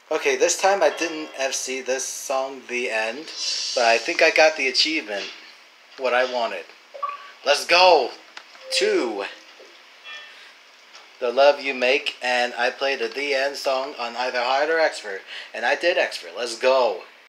Okay, this time I didn't FC this song, The End, but I think I got the achievement, what I wanted. Let's go! 2. The Love You Make, and I played a The End song on either Hard or Expert, and I did Expert. Let's go!